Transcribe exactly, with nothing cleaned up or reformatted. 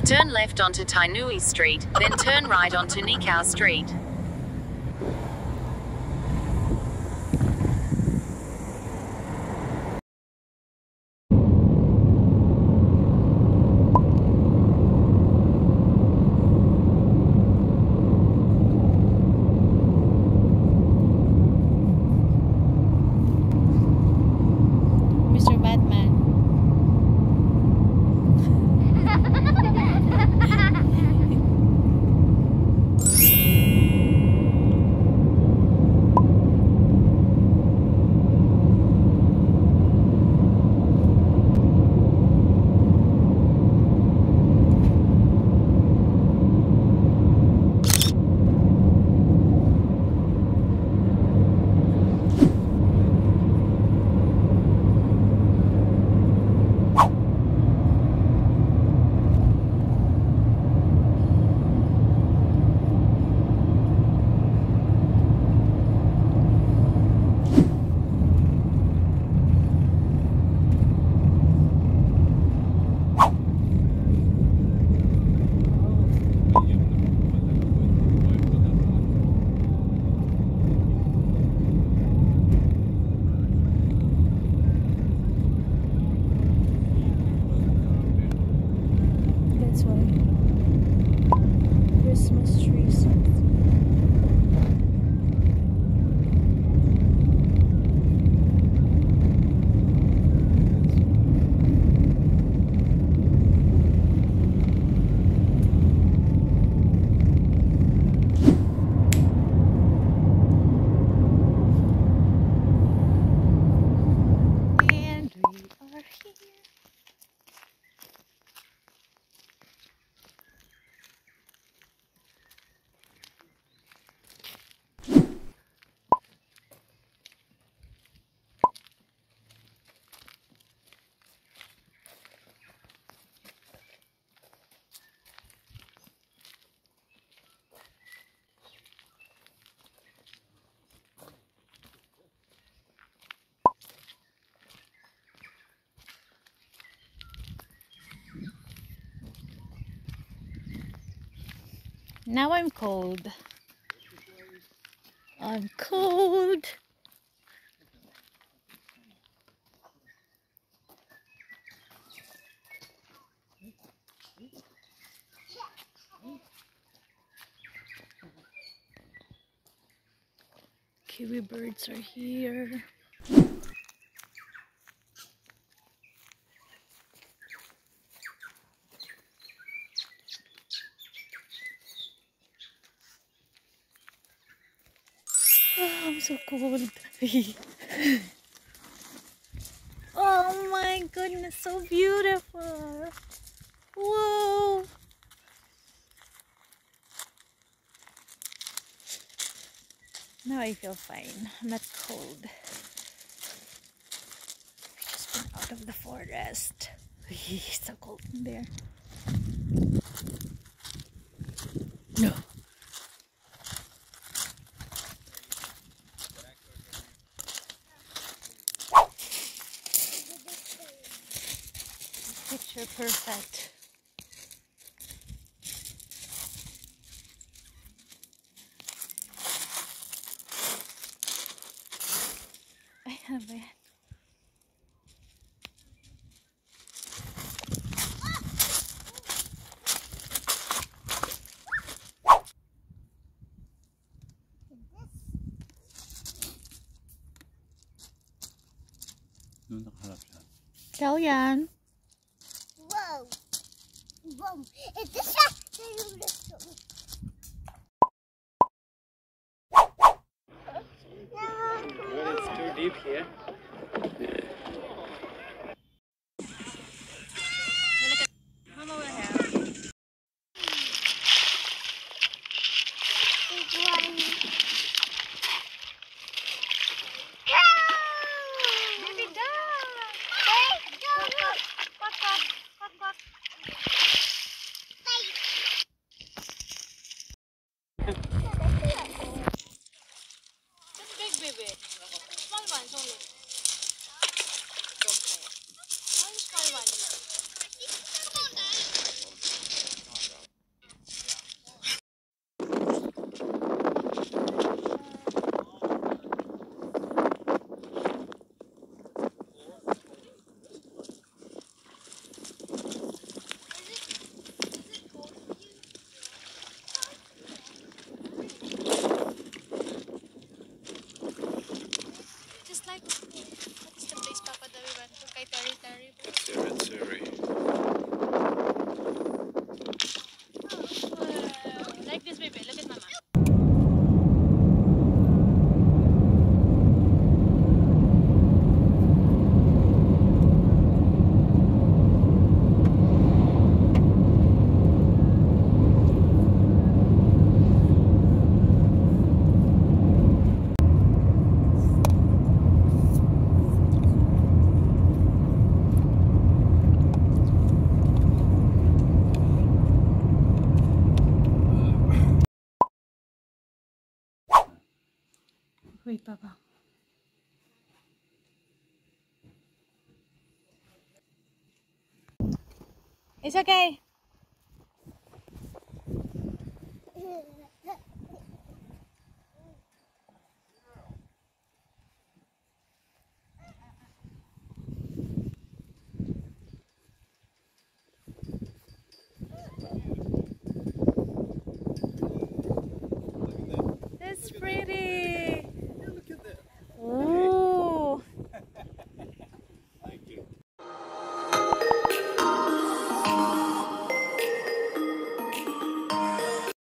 Turn left onto Tainui Street, then turn right onto Nikau Street. Mister Batman. Christmas trees. Now I'm cold. I'm cold. Kiwi birds are here. Oh, I'm so cold. Oh my goodness, so beautiful. Whoa. Now I feel fine. I'm not cold. We just been out of the forest. It's so cold in there. No. Picture perfect. I have it. Kellyanne. Whoa. Whoa. Is this a Well, it's too deep here. Wait, Papa. It's okay.